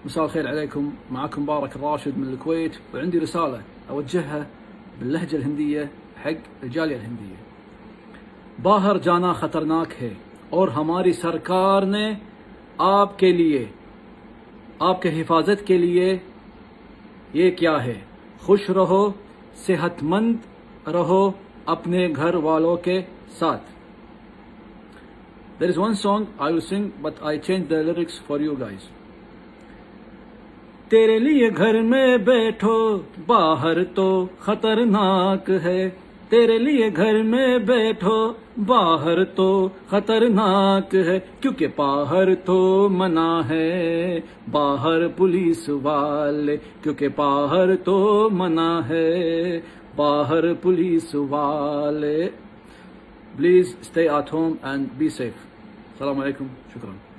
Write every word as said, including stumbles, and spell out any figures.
مساء الخير عليكم. معكم مبارك الراشد من الكويت، وعندي رسالة أوجهها باللهجة الهندية حق الجالية الهندية. बाहर जाना खतरनाक है और हमारी सरकार ने आपके लिए, आपके हिफाजत के लिए ये क्या है। खुश रहो, सेहतमंद रहो अपने घर वालों के साथ. There is one song I will sing, but I changed the lyrics for you guys. तेरे लिए घर में बैठो, बाहर तो खतरनाक है. तेरे लिए घर में बैठो, बाहर तो खतरनाक है. क्योंकि बाहर तो मना है, बाहर पुलिस वाले. क्योंकि बाहर तो मना है, बाहर पुलिस वाले. Please stay at home and be safe. Assalamu alaikum. Shukran.